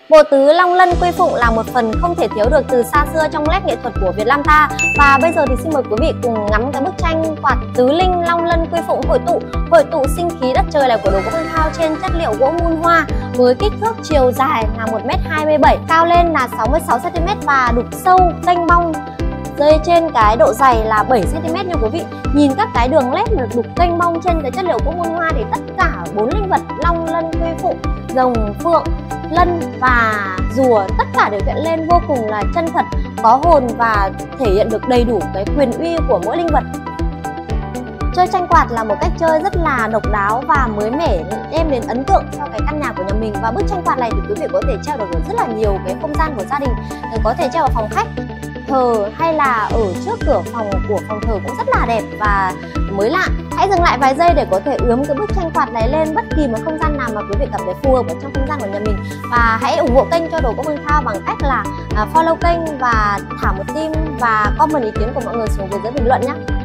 Bộ tứ Long Lân Quy Phụng là một phần không thể thiếu được từ xa xưa trong nét nghệ thuật của Việt Nam ta. Và bây giờ thì xin mời quý vị cùng ngắm cái bức tranh quạt tứ linh Long Lân Quy Phụng hội tụ sinh khí đất trời này của Đồ Gỗ Phương Thao trên chất liệu gỗ mun hoa, với kích thước chiều dài là 1m27, cao lên là 66cm và đục sâu kênh bong rơi trên cái độ dày là 7cm nha quý vị. Nhìn các cái đường nét mà đục kênh bong trên cái chất liệu gỗ mun hoa thì tất cả 4 linh vật Long Lân Quy Phụng, rồng, phượng, lân và rùa tất cả đều hiện lên vô cùng là chân thật, có hồn và thể hiện được đầy đủ cái quyền uy của mỗi linh vật. Chơi tranh quạt là một cách chơi rất là độc đáo và mới mẻ, đem đến ấn tượng cho cái căn nhà của nhà mình. Và bức tranh quạt này thì quý vị có thể treo được ở rất là nhiều cái không gian của gia đình, có thể treo vào phòng khách, thờ hay là ở trước cửa phòng của phòng thờ cũng rất là đẹp và mới lạ. Hãy dừng lại vài giây để có thể ướm cái bức tranh quạt này lên bất kỳ một không gian nào mà quý vị cảm thấy phù hợp ở trong không gian của nhà mình. Và hãy ủng hộ kênh cho Đồ Gỗ Phương Thao bằng cách là follow kênh và thả một tim và comment ý kiến của mọi người xuống phía dưới bình luận nhé.